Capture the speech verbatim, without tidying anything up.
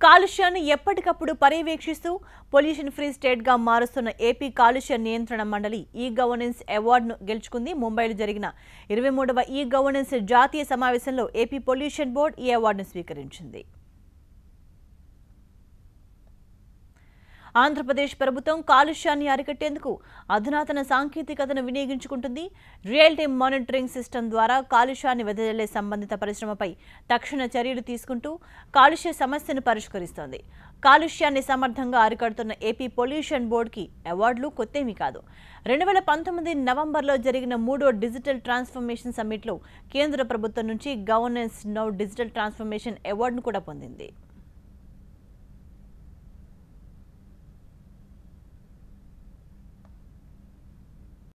కాలుష్యాన్ని ఎప్పటికప్పుడు పర్యవేక్షిస్తూ పొల్యూషన్ ఫ్రీ స్టేట్ గా మారుస్తున్న ఏపీ కాలుష్య నియంత్రణ మండలి ఈ గవర్నెన్స్ అవార్డును గెలుచుకుంది. ముంబైలో జరిగిన ఇరవై మూడవ ఈ గవర్నెన్స్ జాతీయ సమావేశంలో ఏపీ పొల్యూషన్ బోర్డు ఈ అవార్డును స్వీకరించింది. ఆంధ్రప్రదేశ్ ప్రభుత్వం కాలుష్యాన్ని అరికట్టేందుకు అధునాతన సాంకేతికతను వినియోగించుకుంటుంది. రియల్ టైమ్ మానిటరింగ్ సిస్టమ్ ద్వారా కాలుష్యాన్ని వెదజల్లే సంబంధిత పరిశ్రమపై తక్షణ చర్యలు తీసుకుంటూ కాలుష్య సమస్యను పరిష్కరిస్తోంది. కాలుష్యాన్ని సమర్థంగా అరికడుతున్న ఏపీ పొల్యూషన్ బోర్డుకి అవార్డులు కొత్తేమీ కాదు. రెండు వేల పంతొమ్మిది నవంబర్లో జరిగిన మూడో డిజిటల్ ట్రాన్స్ఫర్మేషన్ సమ్మిట్లో కేంద్ర ప్రభుత్వం నుంచి గవర్నెన్స్ నౌ డిజిటల్ ట్రాన్స్ఫర్మేషన్ అవార్డును కూడా పొందింది.